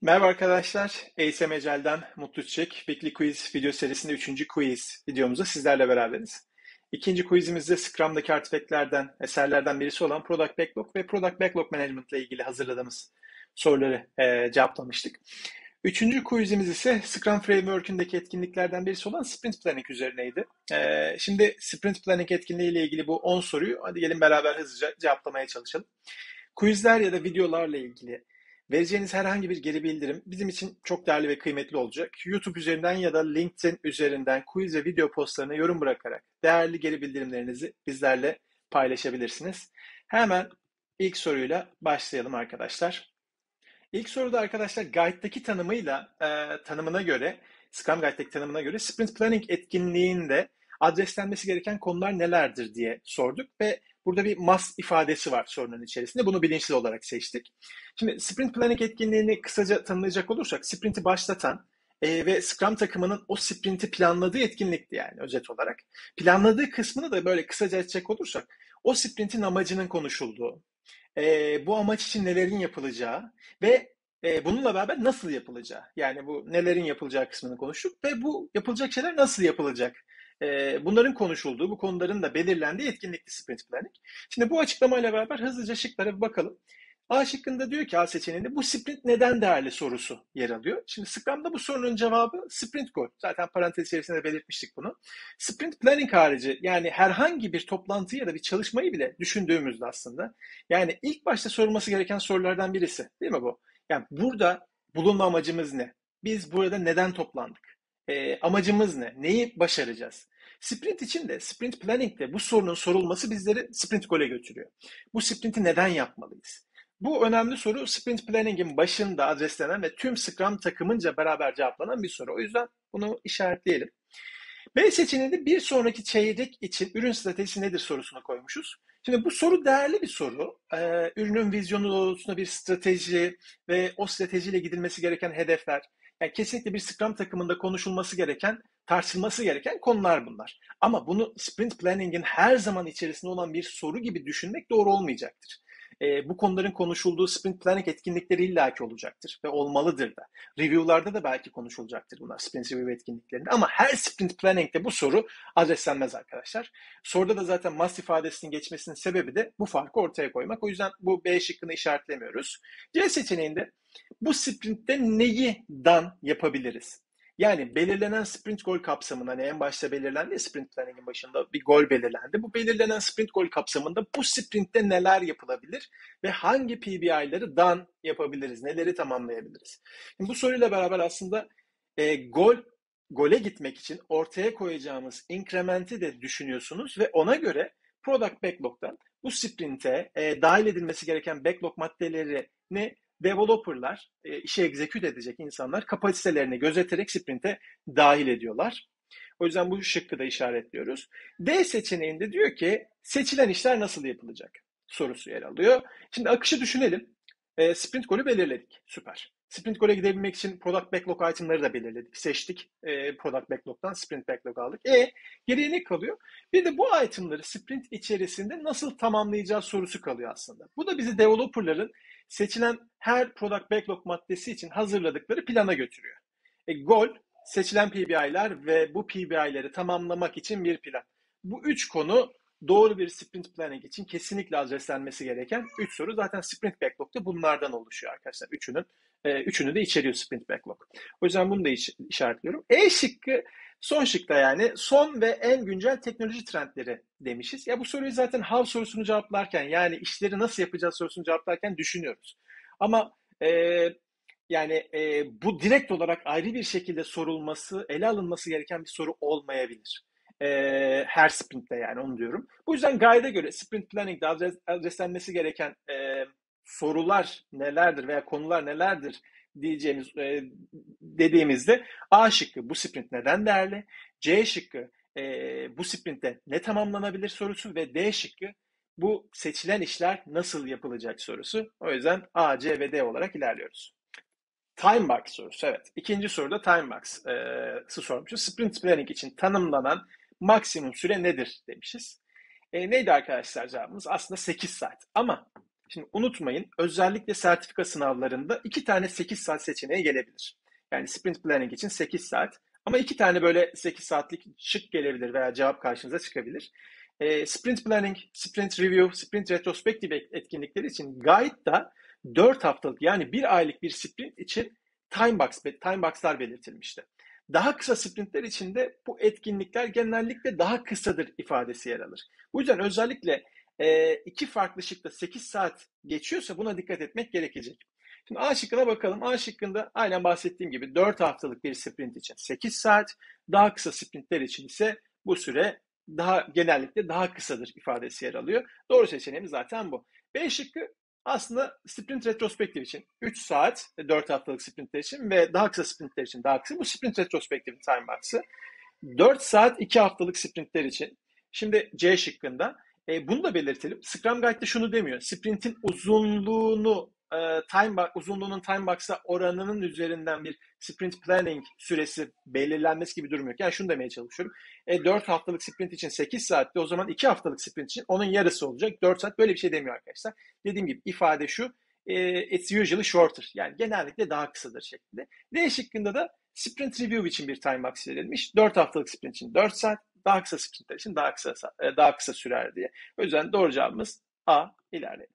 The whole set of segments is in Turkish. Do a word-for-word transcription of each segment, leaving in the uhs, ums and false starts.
Merhaba arkadaşlar, A S M Ecel'den Mutlu Çiçek. Weekly Quiz video serisinde üçüncü quiz videomuzda sizlerle beraberiz. İkinci quizimizde Scrum'daki artifactlerden, eserlerden birisi olan Product Backlog ve Product Backlog Management ile ilgili hazırladığımız soruları e, cevaplamıştık. Üçüncü quizimiz ise Scrum Framework'ündeki etkinliklerden birisi olan Sprint Planning üzerineydi. E, şimdi Sprint Planning etkinliği ile ilgili bu on soruyu hadi gelin beraber hızlıca cevaplamaya çalışalım. Quizler ya da videolarla ilgili vereceğiniz herhangi bir geri bildirim bizim için çok değerli ve kıymetli olacak. YouTube üzerinden ya da LinkedIn üzerinden quiz ve video postlarına yorum bırakarak değerli geri bildirimlerinizi bizlerle paylaşabilirsiniz. Hemen ilk soruyla başlayalım arkadaşlar. İlk soruda arkadaşlar Guide'daki tanımıyla e, tanımına göre, Scrum Guide'daki tanımına göre Sprint Planning etkinliğinde adreslenmesi gereken konular nelerdir diye sorduk ve burada bir must ifadesi var sorunun içerisinde. Bunu bilinçli olarak seçtik. Şimdi Sprint Planning etkinliğini kısaca tanımlayacak olursak, Sprint'i başlatan e, ve Scrum takımının o Sprint'i planladığı etkinlikti yani özet olarak. Planladığı kısmını da böyle kısaca açacak olursak, o Sprint'in amacının konuşulduğu, e, bu amaç için nelerin yapılacağı ve e, bununla beraber nasıl yapılacağı. Yani bu nelerin yapılacağı kısmını konuştuk ve bu yapılacak şeyler nasıl yapılacak? E, bunların konuşulduğu, bu konuların da belirlendiği etkinlikti Sprint Planning. Şimdi bu açıklamayla beraber hızlıca şıklara bir bakalım. A şıkkında diyor ki A seçeneğinde bu sprint neden değerli sorusu yer alıyor. Şimdi Scrum'da bu sorunun cevabı sprint goal. Zaten parantez içerisinde belirtmiştik bunu. Sprint planning harici yani herhangi bir toplantıyı ya da bir çalışmayı bile düşündüğümüzde aslında yani ilk başta sorulması gereken sorulardan birisi değil mi bu? Yani burada bulunma amacımız ne? Biz burada neden toplandık? E, amacımız ne? Neyi başaracağız? Sprint için de, sprint planning'de bu sorunun sorulması bizleri sprint goal'e götürüyor. Bu sprinti neden yapmalıyız? Bu önemli soru Sprint Planning'in başında adreslenen ve tüm Scrum takımınca beraber cevaplanan bir soru. O yüzden bunu işaretleyelim. B seçeneğinde bir sonraki çeyrek için ürün stratejisi nedir sorusunu koymuşuz. Şimdi bu soru değerli bir soru. Ee, ürünün vizyonu doğrultusunda bir strateji ve o stratejiyle gidilmesi gereken hedefler. Yani kesinlikle bir Scrum takımında konuşulması gereken, tartışılması gereken konular bunlar. Ama bunu Sprint Planning'in her zaman içerisinde olan bir soru gibi düşünmek doğru olmayacaktır. E, bu konuların konuşulduğu sprint planning etkinlikleri illaki olacaktır ve olmalıdır da. Review'larda da belki konuşulacaktır bunlar, sprint review etkinliklerinde. Ama her sprint planning'de bu soru adreslenmez arkadaşlar. Soruda da zaten must ifadesinin geçmesinin sebebi de bu farkı ortaya koymak. O yüzden bu B şıkkını işaretlemiyoruz. C seçeneğinde bu sprintte neyi done yapabiliriz? Yani belirlenen sprint goal kapsamında hani en başta belirlendi sprint planning'in başında bir goal belirlendi. Bu belirlenen sprint goal kapsamında bu sprintte neler yapılabilir ve hangi P B I'ları done yapabiliriz, neleri tamamlayabiliriz? Şimdi bu soruyla beraber aslında e, goal gole gitmek için ortaya koyacağımız inkrementi de düşünüyorsunuz ve ona göre Product Backlog'dan bu sprinte e, dahil edilmesi gereken backlog maddelerini developerlar, e, işe execute edecek insanlar kapasitelerini gözeterek sprinte dahil ediyorlar. O yüzden bu şıkkı da işaretliyoruz. D seçeneğinde diyor ki seçilen işler nasıl yapılacak sorusu yer alıyor. Şimdi akışı düşünelim. E, sprint golü belirledik. Süper. Sprint goal'e gidebilmek için product backlog item'ları da belirledik. Seçtik. E, product backlog'dan sprint backlog aldık. E geriye ne kalıyor? Bir de bu item'ları sprint içerisinde nasıl tamamlayacağız sorusu kalıyor aslında. Bu da bizi developerların seçilen her product backlog maddesi için hazırladıkları plana götürüyor. E, goal, seçilen P B I'ler ve bu P B I'leri tamamlamak için bir plan. Bu üç konu doğru bir sprint planning için kesinlikle adreslenmesi gereken üç soru. Zaten sprint backlog da bunlardan oluşuyor arkadaşlar. Üçünün, e, üçünü de içeriyor sprint backlog. O yüzden bunu da iş, işaretliyorum. E şıkkı son şıkta yani son ve en güncel teknoloji trendleri demişiz. Ya bu soruyu zaten how sorusunu cevaplarken yani işleri nasıl yapacağız sorusunu cevaplarken düşünüyoruz. Ama e, yani e, bu direkt olarak ayrı bir şekilde sorulması, ele alınması gereken bir soru olmayabilir. E, her sprintte yani onu diyorum. Bu yüzden guide'e göre sprint planning'de adres, adreslenmesi gereken e, sorular nelerdir veya konular nelerdir diyeceğimiz e, dediğimizde A şıkkı bu sprint neden değerli? C şıkkı e, bu sprintte ne tamamlanabilir sorusu ve D şıkkı bu seçilen işler nasıl yapılacak sorusu. O yüzden A, C ve D olarak ilerliyoruz. Time box sorusu evet. İkinci soruda time box'ı sormuşuz. Sprint planning için tanımlanan maksimum süre nedir demişiz. E, neydi arkadaşlar cevabımız? Aslında sekiz saat. Ama Şimdi unutmayın, özellikle sertifika sınavlarında iki tane sekiz saat seçeneği gelebilir. Yani sprint planning için sekiz saat. Ama iki tane böyle sekiz saatlik şık gelebilir veya cevap karşınıza çıkabilir. E, sprint planning, sprint review, sprint retrospective etkinlikleri için Guide'da dört haftalık, yani bir aylık bir sprint için time box, time box'lar belirtilmişti. Daha kısa sprintler için de bu etkinlikler genellikle daha kısadır ifadesi yer alır. Bu yüzden özellikle e, iki farklı şıkta sekiz saat geçiyorsa buna dikkat etmek gerekecek. Şimdi A şıkkına bakalım. A şıkkında aynen bahsettiğim gibi dört haftalık bir sprint için sekiz saat, daha kısa sprintler için ise bu süre daha genellikle daha kısadır ifadesi yer alıyor. Doğru seçeneğimiz zaten bu. B şıkkı aslında sprint retrospektif için üç saat, dört haftalık sprintler için ve daha kısa sprintler için daha kısa. Bu sprint retrospektif time box'ı. dört saat iki haftalık sprintler için. Şimdi C şıkkında e, bunu da belirtelim. Scrum Guide'de şunu demiyor. Sprintin uzunluğunu e, time uzunluğunun time box'a oranının üzerinden bir sprint planning süresi belirlenmesi gibi durum yok. Yani şunu demeye çalışıyorum. E, dört haftalık sprint için sekiz saatte, o zaman iki haftalık sprint için onun yarısı olacak. dört saat, böyle bir şey demiyor arkadaşlar. Dediğim gibi ifade şu. E, it's usually shorter. Yani genellikle daha kısadır şeklinde. D şıkkında da sprint review için bir time box verilmiş. dört haftalık sprint için dört saat, daha kısa sprintler için daha kısa daha kısa sürer diye. O yüzden doğru cevabımız A. İlerleyelim.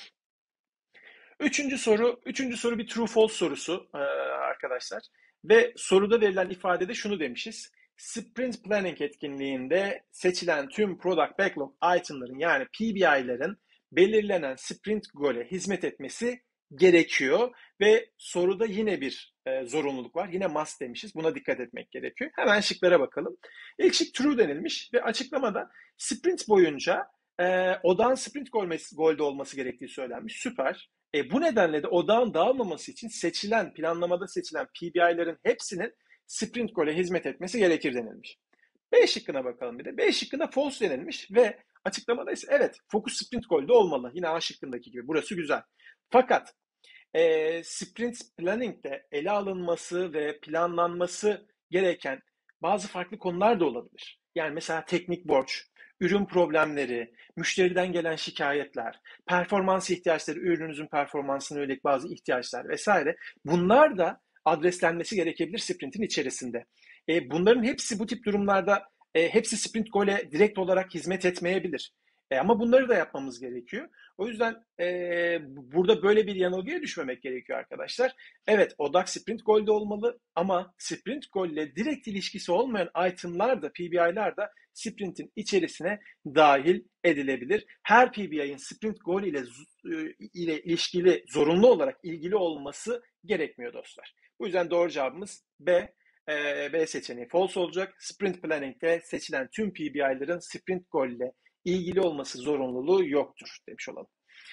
Üçüncü soru, üçüncü soru bir true false sorusu arkadaşlar. Ve soruda verilen ifadede şunu demişiz. Sprint planning etkinliğinde seçilen tüm product backlog itemların, yani P B I'lerin belirlenen sprint goal'e hizmet etmesi gerekiyor ve soruda yine bir e, zorunluluk var. Yine must demişiz. Buna dikkat etmek gerekiyor. Hemen şıklara bakalım. İlk şık true denilmiş ve açıklamada sprint boyunca e, odağın sprint goal'de olması gerektiği söylenmiş. Süper. E, bu nedenle de odağın dağılmaması için seçilen, planlamada seçilen P B I'lerin hepsinin sprint goal'e hizmet etmesi gerekir denilmiş. B şıkkına bakalım bir de. B şıkkında false denilmiş ve açıklamada ise evet, fokus sprint goal'de olmalı. Yine A şıkkındaki gibi. Burası güzel. Fakat e, sprint planning'de ele alınması ve planlanması gereken bazı farklı konular da olabilir. Yani mesela teknik borç, ürün problemleri, müşteriden gelen şikayetler, performans ihtiyaçları, ürününüzün performansına yönelik bazı ihtiyaçlar vesaire. Bunlar da adreslenmesi gerekebilir sprintin içerisinde. E, bunların hepsi bu tip durumlarda e, hepsi sprint goal'e direkt olarak hizmet etmeyebilir. E, ama bunları da yapmamız gerekiyor. O yüzden e, burada böyle bir yanılgıya düşmemek gerekiyor arkadaşlar. Evet, odak sprint goal'de olmalı ama sprint goal ile direkt ilişkisi olmayan itemlar da, P B I'ler da sprintin içerisine dahil edilebilir. Her P B I'nin sprint goal ile ile ilişkili, zorunlu olarak ilgili olması gerekmiyor dostlar. Bu yüzden doğru cevabımız B. E, B seçeneği false olacak. Sprint planning'de seçilen tüm P B I'lerin sprint goal ile ilgili olması zorunluluğu yoktur demiş olalım.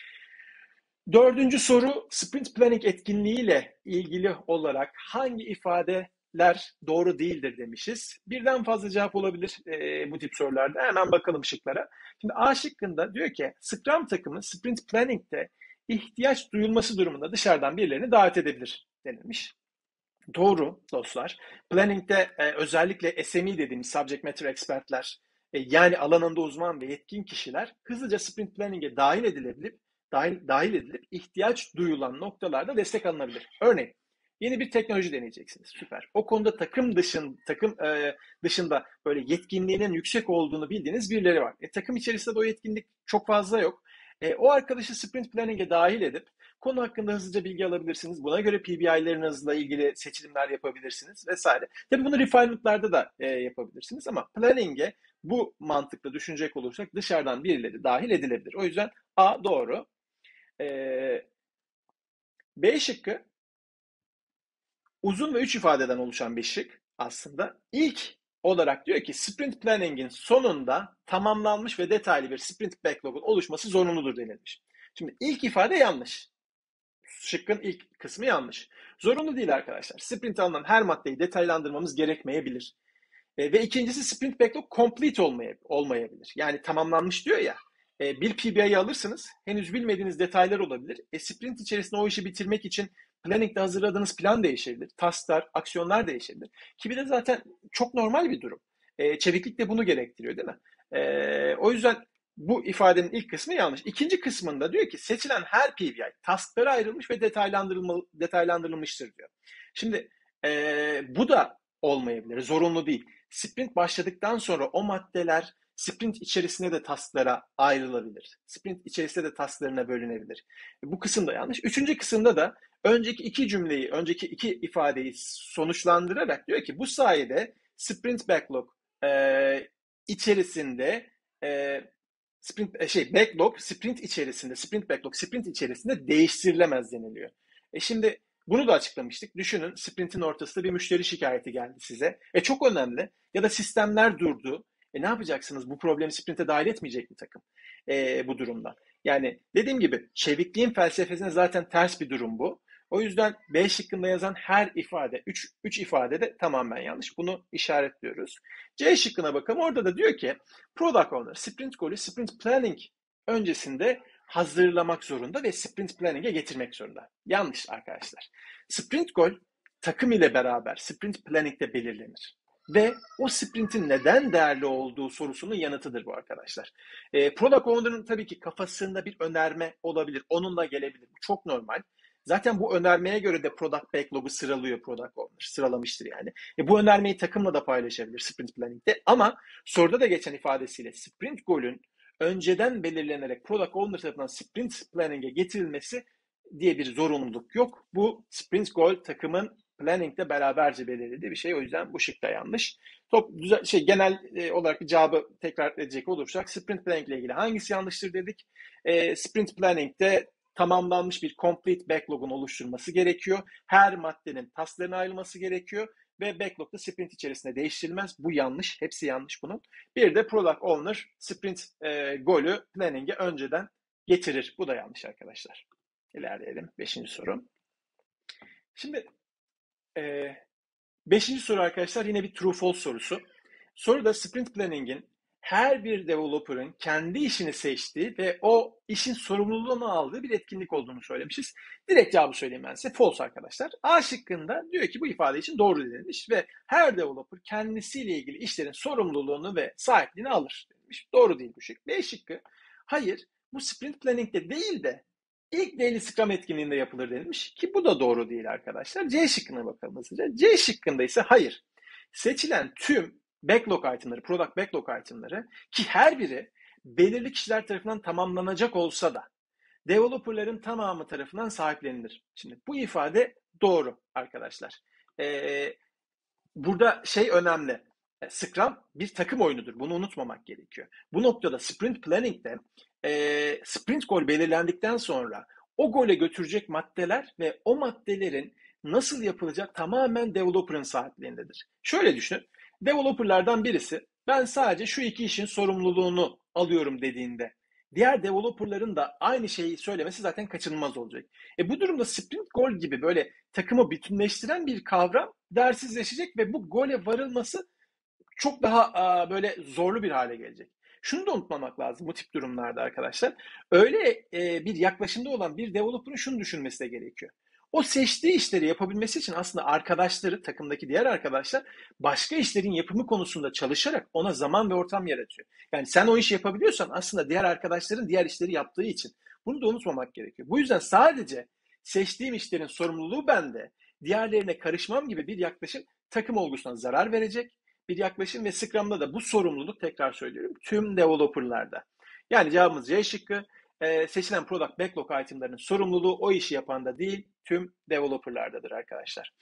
Dördüncü soru, sprint planning etkinliğiyle ilgili olarak hangi ifadeler doğru değildir demişiz. Birden fazla cevap olabilir e, bu tip sorularda. Hemen bakalım şıklara. Şimdi A şıkkında diyor ki Scrum takımı sprint planning'de ihtiyaç duyulması durumunda dışarıdan birilerini davet edebilir denilmiş. Doğru dostlar. Planning'de e, özellikle S M E dediğimiz subject matter expertler, e, yani alanında uzman ve yetkin kişiler hızlıca sprint planning'e dahil edilebilip dahil, dahil edilip ihtiyaç duyulan noktalarda destek alınabilir. Örneğin yeni bir teknoloji deneyeceksiniz. Süper. O konuda takım dışın takım e, dışında böyle yetkinliğinin yüksek olduğunu bildiğiniz birileri var. E, takım içerisinde de o yetkinlik çok fazla yok. E, o arkadaşı sprint planning'e dahil edip konu hakkında hızlıca bilgi alabilirsiniz. Buna göre P B I'lerinizle ilgili seçilimler yapabilirsiniz vesaire. Tabii bunu refinement'larda da e, yapabilirsiniz ama planning'e bu mantıkla düşünecek olursak dışarıdan birileri dahil edilebilir. O yüzden A doğru. E, B şıkkı uzun ve üç ifadeden oluşan bir şık aslında. İlk olarak diyor ki sprint planning'in sonunda tamamlanmış ve detaylı bir sprint backlog'un oluşması zorunludur denilmiş. Şimdi ilk ifade yanlış. Şıkkın ilk kısmı yanlış. Zorunlu değil arkadaşlar. Sprint alınan her maddeyi detaylandırmamız gerekmeyebilir. E, ve ikincisi sprint backlog complete olmay- olmayabilir. Yani tamamlanmış diyor ya. E, bir P B I'yi alırsınız. Henüz bilmediğiniz detaylar olabilir. E, sprint içerisinde o işi bitirmek için planning'de hazırladığınız plan değişebilir. Tasklar, aksiyonlar değişebilir. Ki bir de zaten çok normal bir durum. E, çeviklik de bunu gerektiriyor değil mi? E, o yüzden Bu ifadenin ilk kısmı yanlış. İkinci kısmında diyor ki seçilen her P B I tasklara ayrılmış ve detaylandırılma, detaylandırılmıştır diyor. Şimdi e, bu da olmayabilir, zorunlu değil. Sprint başladıktan sonra o maddeler sprint içerisinde de tasklara ayrılabilir. Sprint içerisinde de tasklarına bölünebilir. Bu kısım da yanlış. Üçüncü kısımda da önceki iki cümleyi, önceki iki ifadeyi sonuçlandırarak diyor ki bu sayede sprint backlog e, içerisinde e, sprint şey backlog sprint içerisinde sprint backlog sprint içerisinde değiştirilemez deniliyor. E şimdi bunu da açıklamıştık. Düşünün sprintin ortasında bir müşteri şikayeti geldi size. E çok önemli. Ya da sistemler durdu. E ne yapacaksınız? Bu problemi sprinte dahil etmeyecek mi takım? E, bu durumda. Yani dediğim gibi çevikliğin felsefesine zaten ters bir durum bu. O yüzden B şıkkında yazan her ifade, üç ifade de tamamen yanlış. Bunu işaretliyoruz. C şıkkına bakalım. Orada da diyor ki Product Owner sprint golü sprint planning öncesinde hazırlamak zorunda ve sprint planning'e getirmek zorunda. Yanlış arkadaşlar. Sprint goal takım ile beraber sprint planning'de belirlenir. Ve o sprintin neden değerli olduğu sorusunun yanıtıdır bu arkadaşlar. E, Product Owner'ın tabii ki kafasında bir önerme olabilir. Onunla gelebilir. Bu çok normal. Zaten bu önermeye göre de Product Backlog'u sıralıyor Product Owner. Sıralamıştır yani. E, bu önermeyi takımla da paylaşabilir sprint planning'de. Ama soruda da geçen ifadesiyle sprint goal'ün önceden belirlenerek Product Owner tarafından sprint planning'e getirilmesi diye bir zorunluluk yok. Bu sprint goal takımın planning'de beraberce belirlediği bir şey. O yüzden bu şık da yanlış. Top düzel, şey genel e, olarak bir cevabı tekrar edecek olursak sprint planning ile ilgili hangisi yanlıştır dedik. E, sprint planning'de tamamlanmış bir complete backlog'un oluşturulması gerekiyor. Her maddenin tasklarına ayrılması gerekiyor ve backlog'da sprint içerisinde değiştirilmez. Bu yanlış. Hepsi yanlış bunun. Bir de Product Owner sprint e, golü planning'e önceden getirir. Bu da yanlış arkadaşlar. İlerleyelim. Beşinci soru. Şimdi e, beşinci soru arkadaşlar yine bir true false sorusu. Soruda sprint planning'in her bir developer'ın kendi işini seçtiği ve o işin sorumluluğunu aldığı bir etkinlik olduğunu söylemişiz. Direkt cevabı söyleyeyim ben size. False arkadaşlar. A şıkkında diyor ki bu ifade için doğru denilmiş ve her developer kendisiyle ilgili işlerin sorumluluğunu ve sahipliğini alır denilmiş. Doğru değil bu şık. B şıkkı. Hayır, bu sprint planning'de değil de İlk Daily Scrum etkinliğinde yapılır denilmiş ki bu da doğru değil arkadaşlar. C şıkkına bakalım hızlıca. C şıkkında ise hayır. Seçilen tüm backlog itemları, product backlog itemları ki her biri belirli kişiler tarafından tamamlanacak olsa da developerların tamamı tarafından sahiplenilir. Şimdi bu ifade doğru arkadaşlar. Ee, burada şey önemli. Scrum bir takım oyunudur. Bunu unutmamak gerekiyor. Bu noktada sprint planning'de e, sprint goal belirlendikten sonra o gole götürecek maddeler ve o maddelerin nasıl yapılacak tamamen developer'ın sahipliğindedir. Şöyle düşünün. Developer'lardan birisi ben sadece şu iki işin sorumluluğunu alıyorum dediğinde diğer developer'ların da aynı şeyi söylemesi zaten kaçınılmaz olacak. E bu durumda sprint goal gibi böyle takımı bütünleştiren bir kavram değersizleşecek ve bu gole varılması çok daha a, böyle zorlu bir hale gelecek. Şunu da unutmamak lazım bu tip durumlarda arkadaşlar. Öyle e, bir yaklaşımda olan bir developer'ın şunu düşünmesi de gerekiyor. O seçtiği işleri yapabilmesi için aslında arkadaşları, takımdaki diğer arkadaşlar başka işlerin yapımı konusunda çalışarak ona zaman ve ortam yaratıyor. Yani sen o işi yapabiliyorsan aslında diğer arkadaşların diğer işleri yaptığı için. Bunu da unutmamak gerekiyor. Bu yüzden sadece seçtiğim işlerin sorumluluğu bende, diğerlerine karışmam gibi bir yaklaşım takım olgusuna zarar verecek bir yaklaşım ve Scrum'da da bu sorumluluk tekrar söylüyorum tüm developer'larda. Yani cevabımız C şıkkı. Ee, seçilen product backlog itemlarının sorumluluğu o işi yapan da değil tüm developer'lardadır arkadaşlar.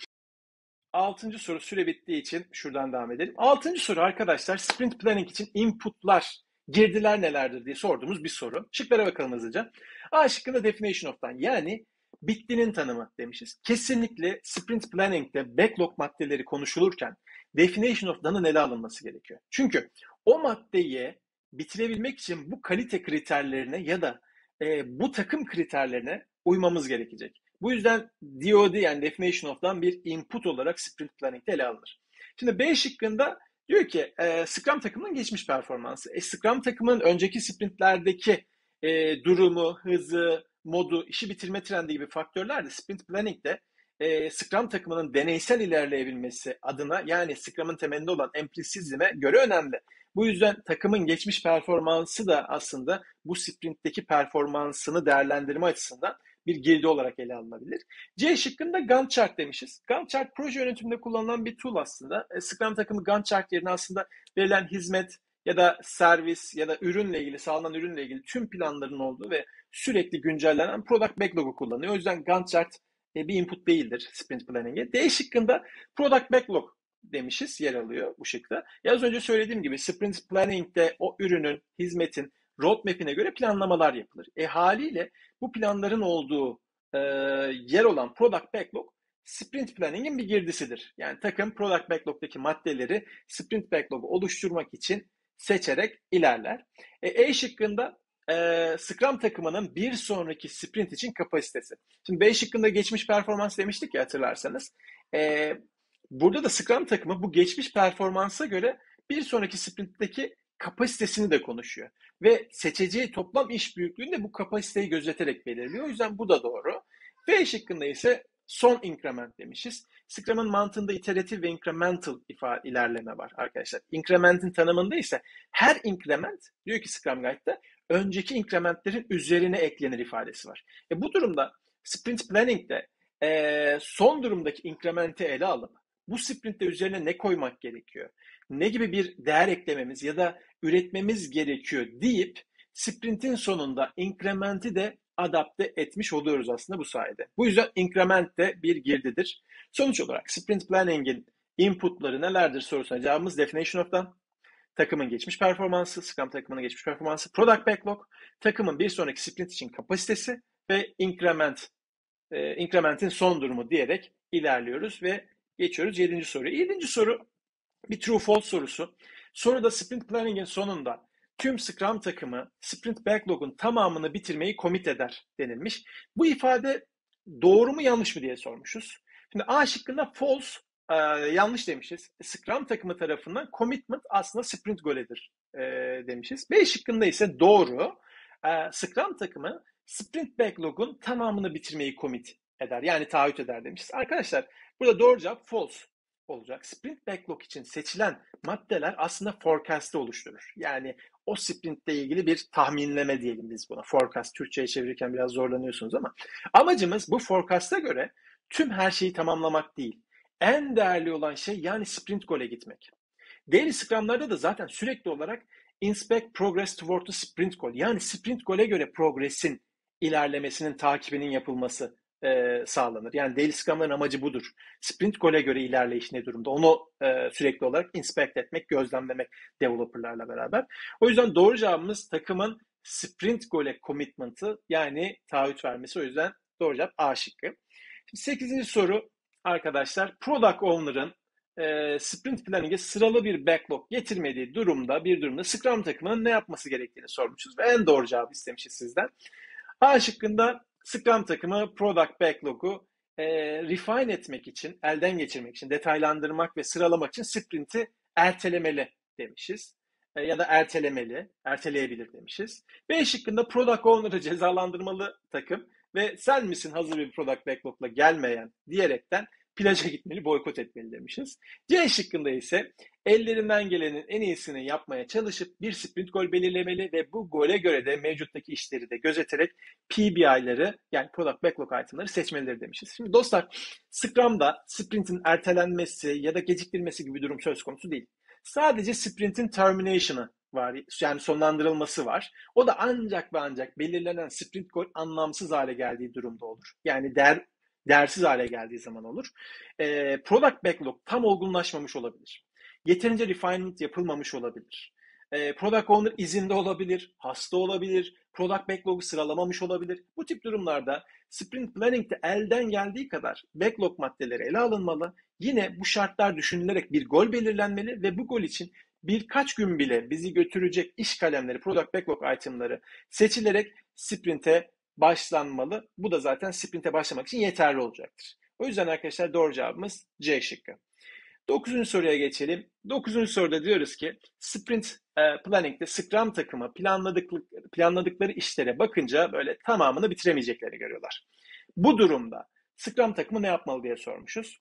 Altıncı soru süre bittiği için şuradan devam edelim. Altıncı soru arkadaşlar sprint planning için inputlar, girdiler nelerdir diye sorduğumuz bir soru. Şıklara bakalım hızlıca. A şıkkında definition of'tan yani bittinin tanımı demişiz. Kesinlikle sprint planning'de backlog maddeleri konuşulurken definition of done'ın ele alınması gerekiyor. Çünkü o maddeyi bitirebilmek için bu kalite kriterlerine ya da e, bu takım kriterlerine uymamız gerekecek. Bu yüzden D O D yani Definition of'dan bir input olarak sprint planning'de ele alınır. Şimdi B şıkkında diyor ki e, Scrum takımının geçmiş performansı. E, Scrum takımının önceki sprintlerdeki e, durumu, hızı, modu, işi bitirme trendi gibi faktörler de sprint planning'de e, Scrum takımının deneysel ilerleyebilmesi adına, yani Scrum'ın temelinde olan emplisizme göre önemli. Bu yüzden takımın geçmiş performansı da aslında bu sprintteki performansını değerlendirme açısından bir girdi olarak ele alınabilir. C şıkkında Gantt chart demişiz. Gantt chart proje yönetiminde kullanılan bir tool aslında. E, Scrum takımı Gantt chart yerine aslında verilen hizmet ya da servis ya da ürünle ilgili, sağlanan ürünle ilgili tüm planların olduğu ve sürekli güncellenen Product Backlog'u kullanıyor. O yüzden Gantt chart e, bir input değildir sprint planning'e. D şıkkında Product Backlog demişiz, yer alıyor bu şıkta. Ya az önce söylediğim gibi sprint planning'de o ürünün, hizmetin roadmap'ine göre planlamalar yapılır. E haliyle bu planların olduğu e, yer olan Product Backlog sprint planning'in bir girdisidir. Yani takım Product Backlog'daki maddeleri sprint backlog'u oluşturmak için seçerek ilerler. E, E şıkkında e, Scrum takımının bir sonraki sprint için kapasitesi. Şimdi B şıkkında geçmiş performans demiştik ya, hatırlarsanız. E, burada da Scrum takımı bu geçmiş performansa göre bir sonraki sprintteki kapasitesini de konuşuyor. Ve seçeceği toplam iş büyüklüğünü de bu kapasiteyi gözeterek belirliyor. O yüzden bu da doğru. V şıkkında ise son increment demişiz. Scrum'ın mantığında iteratif ve incremental ifade, ilerleme var arkadaşlar. Increment'in tanımında ise her increment, diyor ki Scrum Guide'da, önceki incrementlerin üzerine eklenir ifadesi var. E bu durumda sprint planning'de e, son durumdaki increment'i ele alıp bu sprintte üzerine ne koymak gerekiyor, ne gibi bir değer eklememiz ya da üretmemiz gerekiyor deyip sprintin sonunda increment'i de adapte etmiş oluyoruz aslında bu sayede. Bu yüzden increment de bir girdidir. Sonuç olarak sprint planning'in inputları nelerdir sorusuna cevabımız definition of done, takımın geçmiş performansı, Scrum takımının geçmiş performansı, product backlog, takımın bir sonraki sprint için kapasitesi ve increment, e, increment'in son durumu diyerek ilerliyoruz ve geçiyoruz yedinci soruya. Yedinci soru bir true false sorusu. Soruda sprint planning'in sonunda tüm Scrum takımı sprint backlog'un tamamını bitirmeyi commit eder denilmiş. Bu ifade doğru mu yanlış mı diye sormuşuz. Şimdi A şıkkında false, e, yanlış demişiz. Scrum takımı tarafından commitment aslında sprint goal'edir e, demişiz. B şıkkında ise doğru. E, Scrum takımı sprint backlog'un tamamını bitirmeyi commit eder. Yani taahhüt eder demişiz. Arkadaşlar burada doğru cevap false olacak. Sprint backlog için seçilen maddeler aslında forecast'ı oluşturur. Yani o sprintle ilgili bir tahminleme diyelim biz buna. Forecast, Türkçe'ye çevirirken biraz zorlanıyorsunuz ama amacımız bu forecast'a göre tüm her şeyi tamamlamak değil. En değerli olan şey, yani sprint goal'e gitmek. Daily Scrum'larda da zaten sürekli olarak inspect progress toward the sprint goal, yani sprint goal'e göre progressin ilerlemesinin takibinin yapılması e, sağlanır. Yani Daily Scrum'ların amacı budur. Sprint goal'e göre ilerleyiş ne durumda? Onu e, sürekli olarak inspect etmek, gözlemlemek developerlarla beraber. O yüzden doğru cevabımız takımın sprint goal'e commitment'ı, yani taahhüt vermesi. O yüzden doğru cevap A şıkkı. Şimdi sekizinci soru arkadaşlar, Product Owner'ın e, sprint planning'e sıralı bir backlog getirmediği durumda, bir durumda Scrum takımının ne yapması gerektiğini sormuşuz ve en doğru cevabı istemişiz sizden. A şıkkında Scrum takımı Product Backlog'u e, refine etmek için, elden geçirmek için, detaylandırmak ve sıralamak için sprint'i ertelemeli demişiz. E, ya da ertelemeli, erteleyebilir demişiz. B şıkkında Product Owner'ı cezalandırmalı takım ve sen misin hazır bir Product Backlog'la gelmeyen diyerekten plaja gitmeli, boykot etmeli demişiz. C şıkkında ise ellerinden gelenin en iyisini yapmaya çalışıp bir sprint goal belirlemeli ve bu gole göre de mevcuttaki işleri de gözeterek P B I'ları, yani Product Backlog item'ları seçmelidir demişiz. Şimdi dostlar, Scrum'da sprintin ertelenmesi ya da geciktirilmesi gibi bir durum söz konusu değil. Sadece sprintin termination'ı var, yani sonlandırılması var. O da ancak ve ancak belirlenen sprint goal anlamsız hale geldiği durumda olur. Yani değer değersiz hale geldiği zaman olur. E, product backlog tam olgunlaşmamış olabilir. Yeterince refinement yapılmamış olabilir. E, product owner izinde olabilir, hasta olabilir, product backlog'u sıralamamış olabilir. Bu tip durumlarda sprint planning'de elden geldiği kadar backlog maddeleri ele alınmalı. Yine bu şartlar düşünülerek bir gol belirlenmeli ve bu gol için birkaç gün bile bizi götürecek iş kalemleri, product backlog itemları seçilerek sprinte başlanmalı. Bu da zaten sprinte başlamak için yeterli olacaktır. O yüzden arkadaşlar doğru cevabımız C şıkkı. Dokuzuncu soruya geçelim. Dokuzuncu soruda diyoruz ki sprint planning'de Scrum takımı planladıkları, planladıkları işlere bakınca böyle tamamını bitiremeyeceklerini görüyorlar. Bu durumda Scrum takımı ne yapmalı diye sormuşuz.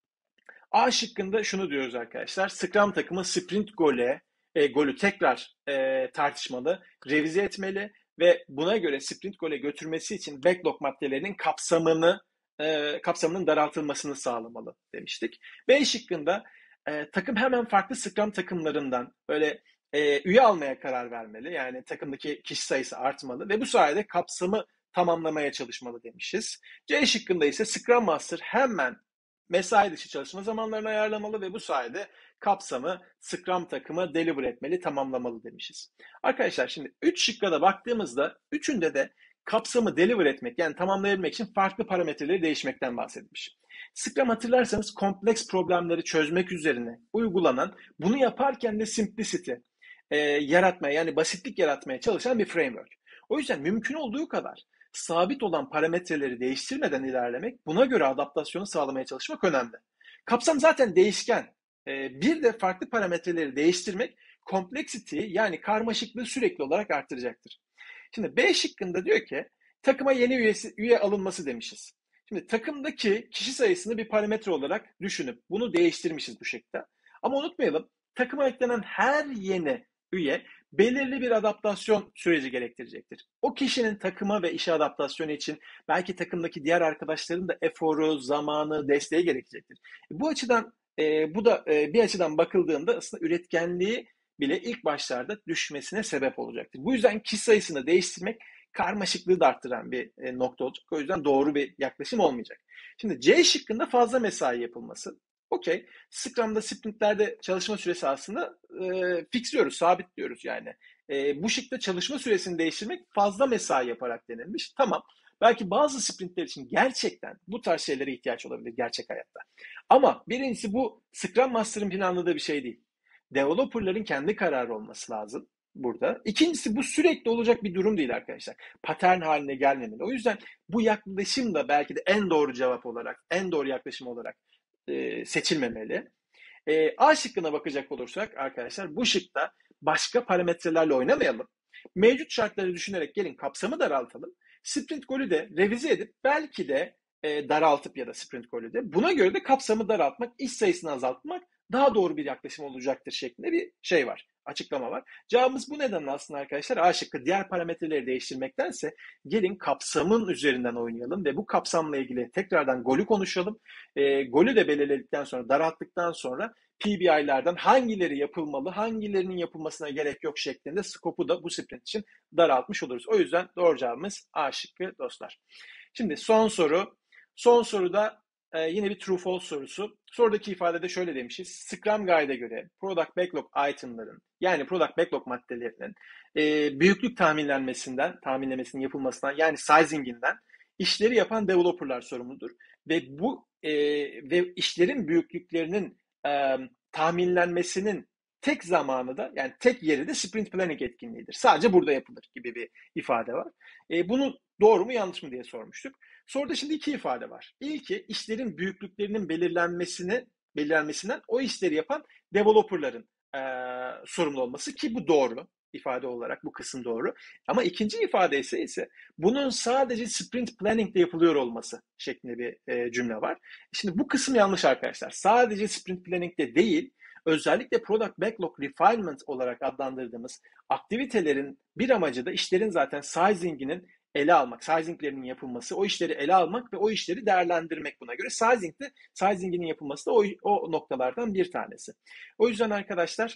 A şıkkında şunu diyoruz arkadaşlar. Scrum takımı sprint gole, e, golü tekrar e, tartışmalı, revize etmeli ve buna göre sprint gole götürmesi için backlog maddelerinin kapsamını e, kapsamının daraltılmasını sağlamalı demiştik. B şıkkında e, takım hemen farklı Scrum takımlarından böyle e, üye almaya karar vermeli. Yani takımdaki kişi sayısı artmalı ve bu sayede kapsamı tamamlamaya çalışmalı demişiz. C şıkkında ise Scrum Master hemen mesai dışı çalışma zamanlarını ayarlamalı ve bu sayede kapsamı Scrum takımı deliver etmeli, tamamlamalı demişiz. Arkadaşlar şimdi üç şıkka da baktığımızda üçünde de kapsamı deliver etmek yani tamamlayabilmek için farklı parametreleri değişmekten bahsedilmiş. Scrum hatırlarsanız kompleks problemleri çözmek üzerine uygulanan, bunu yaparken de simplicity e, yaratmaya yani basitlik yaratmaya çalışan bir framework. O yüzden mümkün olduğu kadar sabit olan parametreleri değiştirmeden ilerlemek, buna göre adaptasyonu sağlamaya çalışmak önemli. Kapsam zaten değişken. Bir de farklı parametreleri değiştirmek complexity'yi yani karmaşıklığı sürekli olarak arttıracaktır. Şimdi B şıkkında diyor ki takıma yeni üyesi, üye alınması demişiz. Şimdi takımdaki kişi sayısını bir parametre olarak düşünüp bunu değiştirmişiz bu şekilde. Ama unutmayalım takıma eklenen her yeni üye belirli bir adaptasyon süreci gerektirecektir. O kişinin takıma ve işe adaptasyonu için belki takımdaki diğer arkadaşların da eforu, zamanı, desteği gerekecektir. Bu açıdan e, bu da e, bir açıdan bakıldığında aslında üretkenliği bile ilk başlarda düşmesine sebep olacaktır. Bu yüzden kişi sayısını değiştirmek karmaşıklığı da arttıran bir e, nokta olacak. O yüzden doğru bir yaklaşım olmayacak. Şimdi C şıkkında fazla mesai yapılması. Okey. Scrum'da sprintlerde çalışma süresi aslında e, fixliyoruz, sabitliyoruz yani. E, bu şekilde çalışma süresini değiştirmek fazla mesai yaparak denilmiş. Tamam. Belki bazı sprintler için gerçekten bu tarz şeylere ihtiyaç olabilir gerçek hayatta. Ama birincisi bu Scrum Master'ın planladığı bir şey değil. Developer'ların kendi kararı olması lazım burada. İkincisi bu sürekli olacak bir durum değil arkadaşlar. Patern haline gelmemeli. O yüzden bu yaklaşım da belki de en doğru cevap olarak, en doğru yaklaşım olarak e, seçilmemeli. E, A şıkkına bakacak olursak arkadaşlar bu şıkta başka parametrelerle oynamayalım. Mevcut şartları düşünerek gelin kapsamı daraltalım. Sprint golü de revize edip belki de e, daraltıp ya da sprint golü de buna göre de kapsamı daraltmak, iş sayısını azaltmak daha doğru bir yaklaşım olacaktır şeklinde bir şey var. Açıklama var. Cevabımız bu nedenle aslında arkadaşlar A şıkkı diğer parametreleri değiştirmektense gelin kapsamın üzerinden oynayalım ve bu kapsamla ilgili tekrardan golü konuşalım. E, golü de belirledikten sonra, daralttıktan sonra P B I'lerden hangileri yapılmalı, hangilerinin yapılmasına gerek yok şeklinde skopu da bu sprint için daraltmış oluruz. O yüzden doğru cevabımız A şıkkı dostlar. Şimdi son soru. Son soruda e, yine bir true false sorusu. Sorudaki ifadede şöyle demişiz. Scrum Guide'e göre product backlog itemların yani product backlog maddelerinin e, büyüklük tahminlenmesinden, tahminlemesinin yapılmasından yani sizing'inden işleri yapan developerlar sorumludur. Ve bu e, ve işlerin büyüklüklerinin e, tahminlenmesinin tek zamanı da yani tek yeri de sprint planning etkinliğidir. Sadece burada yapılır gibi bir ifade var. E, bunu doğru mu yanlış mı diye sormuştuk. Soruda şimdi iki ifade var. İlki işlerin büyüklüklerinin belirlenmesini belirlenmesinden o işleri yapan developerların e, sorumlu olması ki bu doğru ifade olarak bu kısım doğru. Ama ikinci ifade ise ise bunun sadece sprint planning'de yapılıyor olması şeklinde bir e, cümle var. Şimdi bu kısım yanlış arkadaşlar. Sadece sprint planning'de değil, özellikle product backlog refinement olarak adlandırdığımız aktivitelerin bir amacı da işlerin zaten sizing'inin ele almak, sizing'lerinin yapılması, o işleri ele almak ve o işleri değerlendirmek buna göre. Sizing de, sizing'inin yapılması da o, o noktalardan bir tanesi. O yüzden arkadaşlar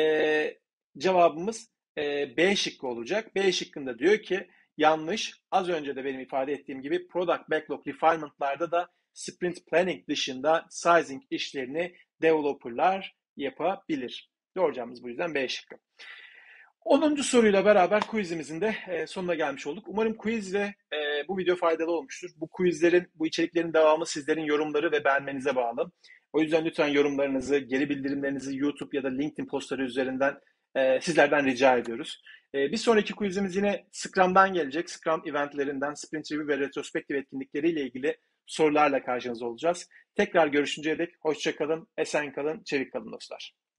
e, cevabımız e, B şıkkı olacak. B şıkkında diyor ki yanlış. Az önce de benim ifade ettiğim gibi product backlog refinement'larda da sprint planning dışında sizing işlerini developerlar yapabilir. Doğru cevabımız bu yüzden B şıkkı. onuncu soruyla beraber quizimizin de sonuna gelmiş olduk. Umarım quiz ve e, bu video faydalı olmuştur. Bu quizlerin, bu içeriklerin devamı sizlerin yorumları ve beğenmenize bağlı. O yüzden lütfen yorumlarınızı, geri bildirimlerinizi YouTube ya da LinkedIn postları üzerinden e, sizlerden rica ediyoruz. E, bir sonraki quizimiz yine Scrum'dan gelecek. Scrum eventlerinden, sprint review ve retrospektif etkinlikleriyle ilgili sorularla karşınızda olacağız. Tekrar görüşünceye dek hoşça kalın, esen kalın, çevik kalın dostlar.